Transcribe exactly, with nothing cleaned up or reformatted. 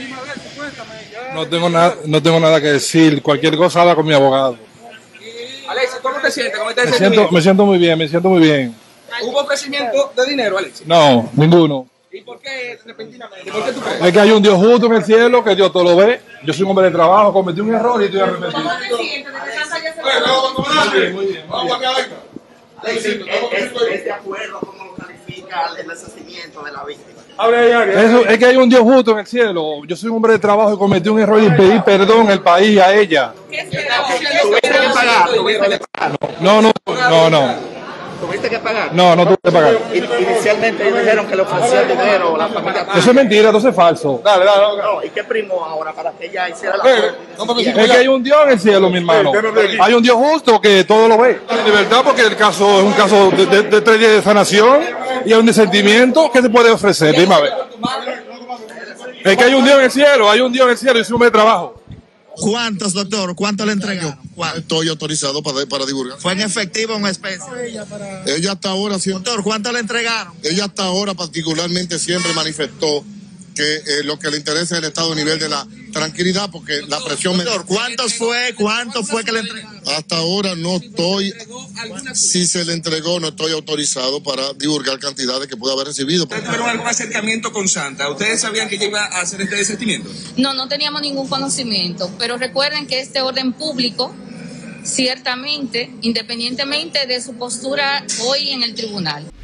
No tengo, nada, no tengo nada que decir. Cualquier cosa habla con mi abogado. Alexis, ¿cómo te sientes? ¿Cómo te me, siento, me siento muy bien, me siento muy bien. ¿Hubo ofrecimiento de dinero, Alexis? No, ninguno. ¿Y por qué repentinamente? ¿Por qué tú crees? Es que hay un Dios justo en el cielo, que Dios todo lo ve. Yo soy un hombre de trabajo, cometí un error y estoy arrepentido. ¿Cómo te sientes de que Santa ya se Muy bien, muy bien. Muy bien. ¿Es de acuerdo cómo lo califica el asesinato de la víctima? Eso, es que hay un Dios justo en el cielo. Yo soy un hombre de trabajo y cometí un error y pedí perdón al país y a ella. ¿Tuviste que pagar? ¿Tuviste que pagar? No, no, no, no. ¿Tuviste que pagar? No, no tuve que pagar. Inicialmente ellos dijeron que le ofrecían dinero a la familia. Eso es mentira, eso es falso. Dale, dale, dale. No, ¿y qué primó ahora para que ella hiciera la Eh, Es que hay un Dios en el cielo, mi hermano. Hay un Dios justo que todo lo ve. De verdad, porque el caso es un caso de, de, de tres días de sanación y hay un disentimiento que se puede ofrecer. Dime a ver. Es que hay un Dios en el cielo, hay un Dios en el cielo y es un hombre de trabajo. ¿Cuántos, doctor? ¿Cuánto le entregaron? ¿Cuánto? Estoy autorizado para, para divulgar. ¿Fue en efectivo o en especie? Ella hasta ahora siempre, Doctor, ¿cuánto le entregaron? ella hasta ahora particularmente siempre manifestó que eh, lo que le interesa es el estado a nivel de la tranquilidad, porque la presión... me- Doctor, ¿cuántos fue? ¿Cuánto fue que le entregaron? Hasta ahora no estoy, si se le entregó, no estoy autorizado para divulgar cantidades que pueda haber recibido. ¿Ustedes tuvieron algún acercamiento con Santa? ¿Ustedes sabían que ella iba a hacer este desistimiento? No, no teníamos ningún conocimiento, pero recuerden que este orden público, ciertamente, independientemente de su postura hoy en el tribunal.